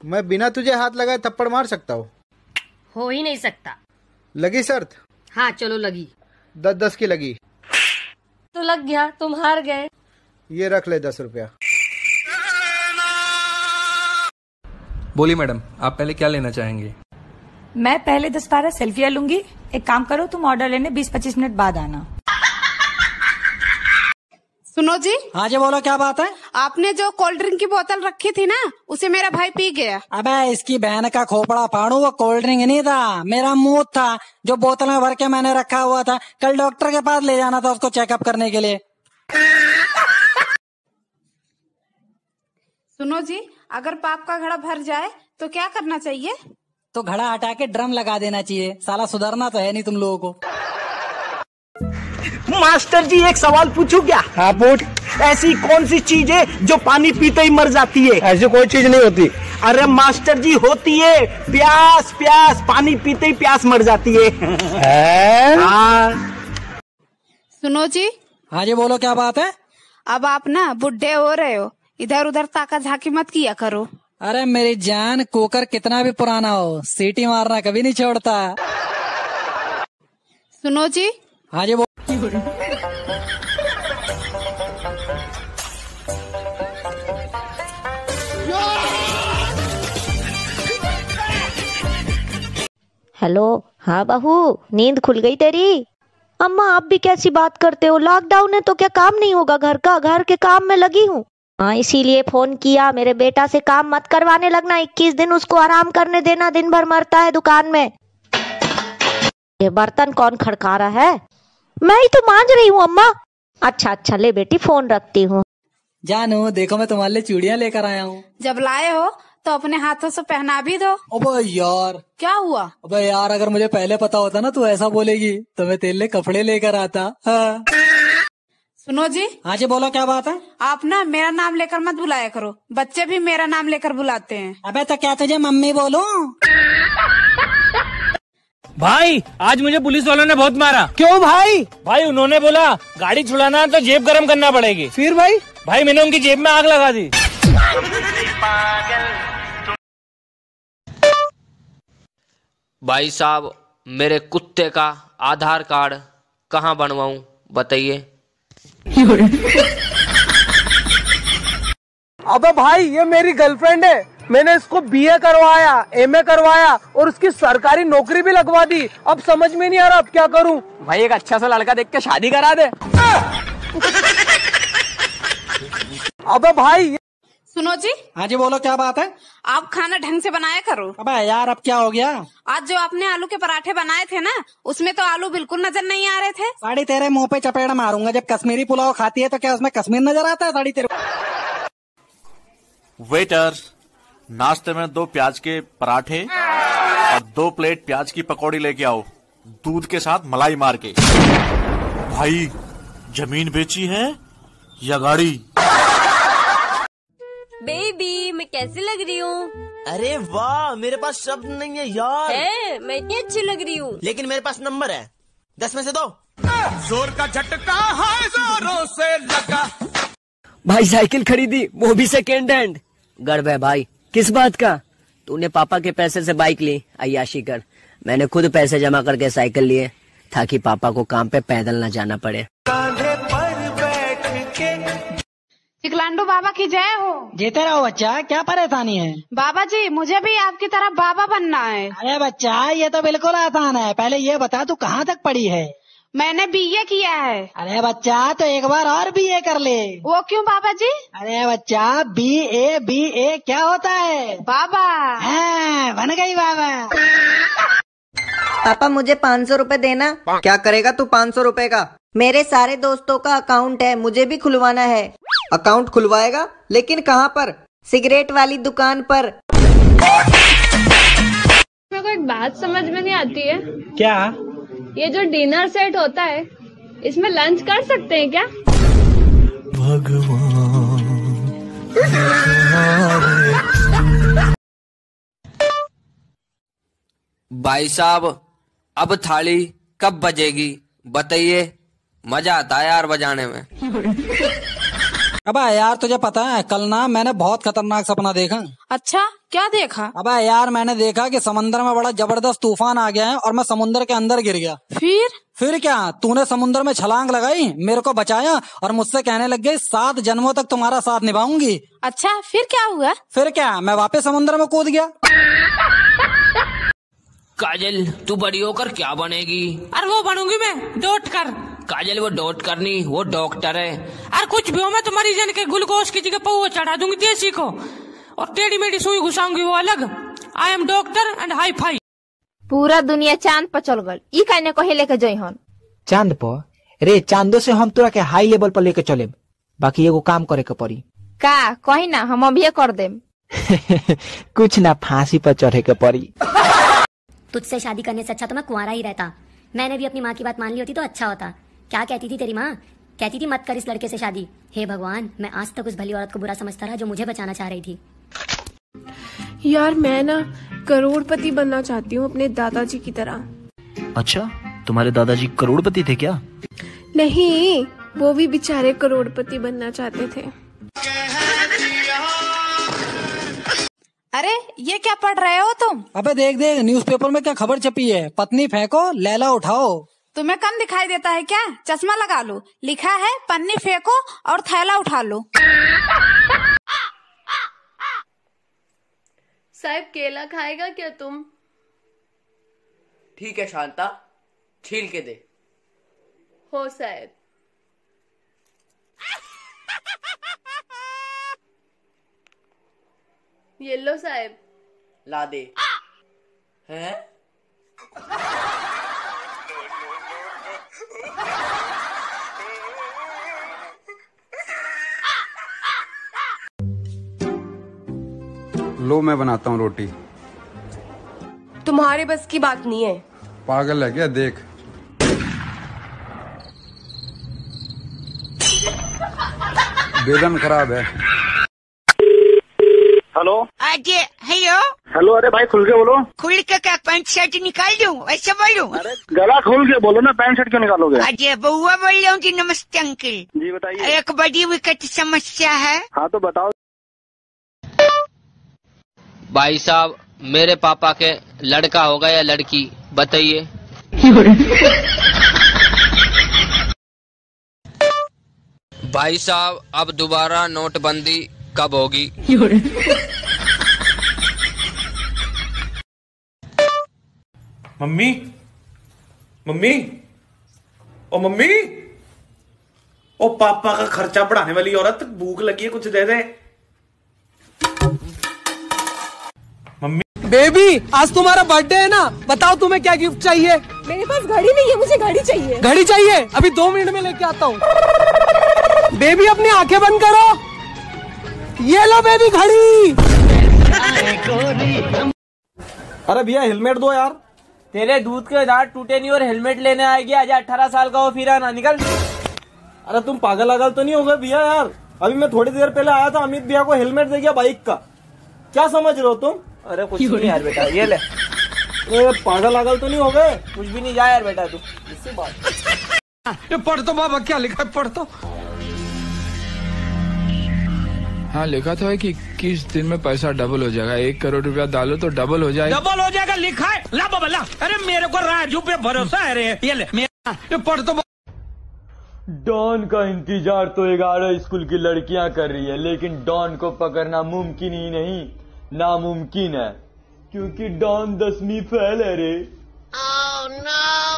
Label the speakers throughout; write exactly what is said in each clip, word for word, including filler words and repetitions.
Speaker 1: मैं बिना तुझे हाथ लगाए थप्पड़ मार सकता हूँ?
Speaker 2: हो ही नहीं सकता।
Speaker 1: लगी शर्त?
Speaker 2: हाँ चलो लगी।
Speaker 1: दस दस की लगी
Speaker 2: तो लग गया, तुम हार गए।
Speaker 1: ये रख ले दस रुपया।
Speaker 3: बोलिए मैडम, आप पहले क्या लेना चाहेंगे?
Speaker 4: मैं पहले दस बारह सेल्फियाँ लूंगी। एक काम करो, तुम ऑर्डर लेने बीस पच्चीस मिनट बाद आना।
Speaker 5: सुनो जी।
Speaker 6: हाँ जी बोलो, क्या बात है?
Speaker 5: आपने जो कोल्ड ड्रिंक की बोतल रखी थी ना, उसे मेरा भाई पी गया।
Speaker 6: अबे इसकी बहन का खोपड़ा फाड़ू, वो कोल्ड ड्रिंक नहीं था, मेरा मुंह था जो बोतल में भर के मैंने रखा हुआ था। कल डॉक्टर के पास ले जाना था उसको चेकअप करने के लिए।
Speaker 5: सुनो जी, अगर पाप का घड़ा भर जाए तो क्या करना चाहिए?
Speaker 6: तो घड़ा हटा के ड्रम लगा देना चाहिए। साला सुधरना तो है नहीं तुम लोगों को।
Speaker 7: मास्टर जी एक सवाल पूछूं क्या? हाँ पूछ। ऐसी कौन सी चीज है जो पानी पीते ही मर जाती है?
Speaker 1: ऐसी कोई चीज नहीं होती।
Speaker 7: अरे मास्टर जी होती है, प्यास। प्यास, पानी पीते ही प्यास मर जाती है। हाँ।
Speaker 5: सुनो जी।
Speaker 6: हाँ जी बोलो, क्या बात है?
Speaker 5: अब आप ना बुढ़े हो रहे हो, इधर उधर ताका झाकी मत किया करो।
Speaker 6: अरे मेरी जान, कुकर कितना भी पुराना हो, सीटी मारना कभी नहीं छोड़ता।
Speaker 5: सुनो जी।
Speaker 6: हाँ जी बोलो।
Speaker 8: हेलो। हाँ बहू, नींद खुल गई तेरी? अम्मा आप भी कैसी बात करते हो? लॉकडाउन है तो क्या काम नहीं होगा घर का? घर के काम में लगी हूँ। हाँ इसीलिए फोन किया। मेरे बेटा से काम मत करवाने लगना, इक्कीस दिन उसको आराम करने देना, दिन भर मरता है दुकान में। ये बर्तन कौन खड़का रहा है? मैं ही तो मांज रही हूँ अम्मा। अच्छा अच्छा ले बेटी, फोन रखती हूँ।
Speaker 6: जानू देखो, मैं तुम्हारे लिए चूड़ियाँ लेकर आया हूँ।
Speaker 5: जब लाए हो तो अपने हाथों से पहना भी दो।
Speaker 6: अबे यार।
Speaker 5: क्या हुआ?
Speaker 6: अबे यार, अगर मुझे पहले पता होता ना तू ऐसा बोलेगी तो मैं तेरे लिए कपड़े लेकर आता। हाँ।
Speaker 5: सुनो जी।
Speaker 6: हाँ जी बोलो, क्या बात है?
Speaker 5: आप ना मेरा नाम लेकर मत बुलाया करो, बच्चे भी मेरा नाम लेकर बुलाते हैं।
Speaker 6: अबे तो क्या तुझे मम्मी बोलूं?
Speaker 9: भाई आज मुझे पुलिस वालों ने बहुत मारा।
Speaker 7: क्यों भाई?
Speaker 9: भाई उन्होंने बोला गाड़ी छुड़ाना है तो जेब गरम करना पड़ेगी।
Speaker 7: फिर भाई?
Speaker 9: भाई मैंने उनकी जेब में आग लगा दी।
Speaker 10: भाई साहब, मेरे कुत्ते का आधार कार्ड कहाँ बनवाऊं बताइए?
Speaker 7: अबे भाई ये मेरी गर्लफ्रेंड है, मैंने इसको बीए करवाया, एमए करवाया और उसकी सरकारी नौकरी भी लगवा दी। अब समझ में नहीं आ रहा अब क्या करूं।
Speaker 9: भाई एक अच्छा सा लड़का देख के शादी करा दे।
Speaker 7: अबे भाई।
Speaker 5: सुनो जी।
Speaker 6: हाँ जी बोलो, क्या बात है?
Speaker 5: आप खाना ढंग से बनाया करो।
Speaker 6: अबे यार अब क्या हो गया?
Speaker 5: आज जो आपने आलू के पराठे बनाए थे ना, उसमें तो आलू बिल्कुल नजर नहीं आ रहे थे।
Speaker 6: साड़ी तेरे मुंह पे चपेट मारूंगा। जब कश्मीरी पुलाव खाती है तो क्या उसमें कश्मीर नजर आता है? साड़ी तेरे।
Speaker 11: वेटर, नाश्ते में दो प्याज के पराठे और दो प्लेट प्याज की पकौड़ी लेके आओ, दूध के साथ मलाई मार के। भाई जमीन बेची है या गाड़ी?
Speaker 2: बेबी मैं कैसी लग रही हूँ?
Speaker 12: अरे वाह, मेरे पास शब्द नहीं है यार।
Speaker 2: है, मैं इतनी अच्छी लग रही हूँ।
Speaker 12: लेकिन मेरे पास नंबर है, दस में से दो।
Speaker 13: जोर का झटका है जोरों से लगा।
Speaker 14: भाई साइकिल खरीदी, वो भी सेकेंड हैंड। गर्व है भाई। किस बात का? तूने पापा के पैसे से बाइक ली, अय्याशी कर। मैंने खुद पैसे जमा करके साइकिल लिए ताकि पापा को काम पे पैदल न जाना पड़े।
Speaker 13: कांधे पर बैठ के।
Speaker 5: चिकलांडू बाबा की जय हो।
Speaker 6: जीते रहो बच्चा, क्या परेशानी है?
Speaker 5: बाबा जी मुझे भी आपकी तरह बाबा बनना है।
Speaker 6: अरे बच्चा ये तो बिल्कुल आसान है, पहले ये बता तू कहाँ तक पढ़ी है?
Speaker 5: मैंने बीए किया है।
Speaker 6: अरे बच्चा तो एक बार और बीए कर ले।
Speaker 5: वो क्यों बाबा जी?
Speaker 6: अरे बच्चा बी ए बी ए क्या होता है?
Speaker 5: बाबा।
Speaker 6: हाँ, बन गई बाबा।
Speaker 8: पापा मुझे पाँच सौ रूपए देना। क्या करेगा तू पाँच सौ रूपए का? मेरे सारे दोस्तों का अकाउंट है, मुझे भी खुलवाना है। अकाउंट खुलवाएगा? लेकिन कहाँ पर? सिगरेट वाली दुकान पर।
Speaker 15: मेरे को एक बात समझ में नहीं आती है।
Speaker 6: क्या?
Speaker 15: ये जो डिनर सेट होता है, इसमें लंच कर सकते हैं क्या?
Speaker 10: भाई साहब अब थाली कब बजेगी बताइए? मजा आता है यार बजाने में।
Speaker 6: अबे यार तुझे पता है कल ना मैंने बहुत खतरनाक सपना देखा।
Speaker 5: अच्छा क्या देखा?
Speaker 6: अबे यार मैंने देखा कि समंदर में बड़ा जबरदस्त तूफान आ गया है और मैं समुंदर के अंदर गिर गया।
Speaker 5: फिर
Speaker 6: फिर क्या, तूने समुंदर में छलांग लगाई, मेरे को बचाया और मुझसे कहने लग गई सात जन्मों तक तुम्हारा साथ निभाऊंगी।
Speaker 5: अच्छा फिर क्या हुआ?
Speaker 6: फिर क्या, मैं वापस समुंदर में कूद गया।
Speaker 10: काजल तू बड़ी होकर क्या बनेगी?
Speaker 16: अरे वो बनूंगी मैं डॉक्टर।
Speaker 10: काजल वो डॉट करनी, वो डॉक्टर है।
Speaker 16: अरे कुछ भी हो, मैं तुम्हारी जन के ग्लूकोज की जगह पौवा चढ़ा दूंगी देसी को और टेढ़ी मेढ़ी सुई घुसाऊंगी वो अलग। I am doctor and hi fi.
Speaker 17: पूरा दुनिया चांद पर चल गल, ई कहने को लेके जई हन।
Speaker 18: चांद पर? रे चांदो से हम तोरा के हाई लेवल पर लेके चले, बाकी एगो काम करे के पड़ी।
Speaker 17: का कही ना, हम अभी कर देम।
Speaker 18: कुछ ना, फांसी पर चढ़े के पड़ी।
Speaker 19: तुझसे शादी करने से अच्छा तो मैं कुंवारा ही रहता। मैंने भी अपनी माँ की बात मान ली होती तो अच्छा होता। क्या कहती थी तेरी माँ? कहती थी मत कर इस लड़के से शादी। हे भगवान, मैं आज तक उस भली औरत को बुरा समझता रहा जो मुझे बचाना चाह रही थी।
Speaker 15: यार मैं ना करोड़पति बनना चाहती हूँ अपने दादाजी की तरह।
Speaker 20: अच्छा, तुम्हारे दादाजी करोड़पति थे क्या?
Speaker 15: नहीं, वो भी बेचारे करोड़पति बनना चाहते थे।
Speaker 5: अरे ये क्या पढ़ रहे हो तुम?
Speaker 6: अबे देख देख न्यूज़पेपर में क्या खबर छपी है, पत्नी फेंको लैला उठाओ।
Speaker 5: तुम्हें कम दिखाई देता है क्या? चश्मा लगा लो, लिखा है पन्नी फेंको और थैला उठा लो।
Speaker 2: साहब केला खाएगा क्या तुम?
Speaker 14: ठीक है शांता, छील के दे।
Speaker 2: हो साहब। ये लो साहब।
Speaker 14: ला दे। हैं?
Speaker 21: लो मैं बनाता हूँ रोटी।
Speaker 2: तुम्हारे बस की बात नहीं है।
Speaker 21: पागल है क्या? देख बेलन खराब है।
Speaker 22: हेलो
Speaker 23: अरे हेलो
Speaker 22: हेलो। अरे भाई खुल के बोलो।
Speaker 23: खुल के क्या पैंट शर्ट निकाल दूं? ऐसे बोलूं?
Speaker 22: अरे गला खोल के बोलो ना, पैंट शर्ट क्यों निकालोगे?
Speaker 23: अरे बउआ बोल रहा हूँ जी। नमस्ते अंकल
Speaker 22: जी बताइए।
Speaker 23: एक बड़ी विकट समस्या है।
Speaker 22: हाँ तो बताओ।
Speaker 10: भाई साहब मेरे पापा के लड़का होगा या लड़की, बताइए। भाई साहब अब दोबारा नोटबंदी कब होगी?
Speaker 9: मम्मी मम्मी ओ मम्मी ओ पापा का खर्चा बढ़ाने वाली औरत, भूख लगी है कुछ दे दे।
Speaker 7: बेबी आज तुम्हारा बर्थडे है ना, बताओ तुम्हें क्या गिफ्ट चाहिए?
Speaker 15: मेरे पास घड़ी नहीं है, मुझे घड़ी चाहिए।
Speaker 7: घड़ी चाहिए? अभी दो मिनट में लेके आता हूँ। बेबी अपनी आंखें बंद करो। ये लो बेबी घड़ी। अरे भैया हेलमेट दो यार।
Speaker 9: तेरे दूध के दांत टूटे नहीं और हेलमेट लेने आ गया। आजा अठारह साल का हो फिर आना, निकल।
Speaker 7: अरे तुम पागल अगल तो नहीं हो गए भैया यार? अभी मैं थोड़ी देर पहले आया था, अमित भैया को हेलमेट दे गया बाइक का। क्या समझ रहे हो तुम?
Speaker 9: अरे कुछ नहीं यार बेटा, ये ले।
Speaker 7: अरे पागल अगल तो नहीं हो गए?
Speaker 9: कुछ भी नहीं, जा यार बेटा तू। इससे बात
Speaker 3: ये पढ़ तो बाबा, क्या लिखा है पढ़ तो। हाँ लिखा तो है कि इक्कीस दिन में पैसा डबल हो जाएगा। एक करोड़ रुपया डालो तो डबल हो जाएगा।
Speaker 9: डबल हो जाएगा लिखा है। ला बाबा ला। अरे मेरे को राजू पे भरोसा है रे। ये ले
Speaker 3: ये पढ़ तो।
Speaker 24: डॉन का इंतजार तो ग्यारह स्कूल की लड़कियां कर रही है, लेकिन डॉन को पकड़ना मुमकिन ही नहीं नामुमकिन है, क्योंकि डॉन दसवीं फेल है रे।
Speaker 23: oh, no.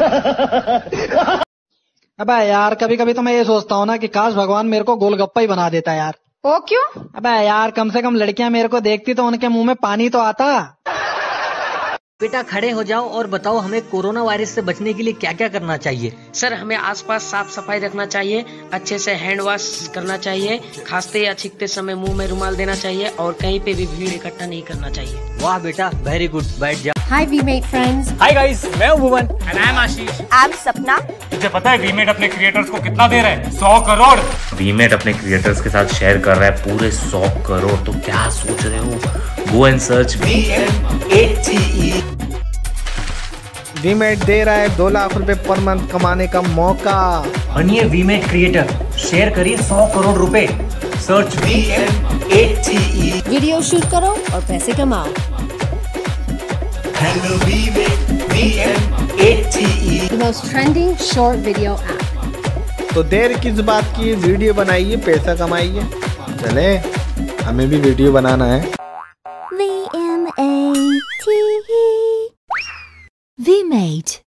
Speaker 6: अबे यार कभी कभी तो मैं ये सोचता हूँ ना कि काश भगवान मेरे को गोलगप्पा ही बना देता यार।
Speaker 5: वो क्यों?
Speaker 6: अबे यार कम से कम लड़कियां मेरे को देखती तो उनके मुंह में पानी तो आता।
Speaker 14: बेटा खड़े हो जाओ और बताओ हमें कोरोना वायरस से बचने के लिए क्या क्या करना चाहिए?
Speaker 25: सर हमें आसपास साफ सफाई रखना चाहिए, अच्छे से हैंड वॉश करना चाहिए, खांसते या छींकते समय मुंह में रुमाल देना चाहिए और कहीं पे भी भीड़ इकट्ठा नहीं करना चाहिए।
Speaker 14: वाह बेटा वेरी गुड, बैठ जा।
Speaker 26: हाय वीमेट फ्रेंड्स।
Speaker 9: हाय गाइस, मैं हूं Bhuvan
Speaker 25: and I am Ashish.
Speaker 26: I am Sapna.
Speaker 9: तुझे पता है वीमेट अपने क्रिएटर्स को कितना दे रहा है? सौ करोड़।
Speaker 11: वीमेट अपने क्रिएटर्स के साथ शेयर कर रहा है पूरे सौ करोड़। तो क्या सोच रहे हो? Go and search V M A T E.
Speaker 1: VMate दे रहा है दो लाख रुपए पर मंथ कमाने का मौका।
Speaker 14: बनिए वीमेट क्रिएटर, शेयर करिए सौ करोड़ रुपए। Search V M A
Speaker 4: video shoot करो और पैसे कमाओ। The most trending short video app।
Speaker 1: तो देर किस बात की, वीडियो बनाइए, पैसा कमाइए। चले, हमें भी वीडियो बनाना है।
Speaker 8: V M A T E V-Mate।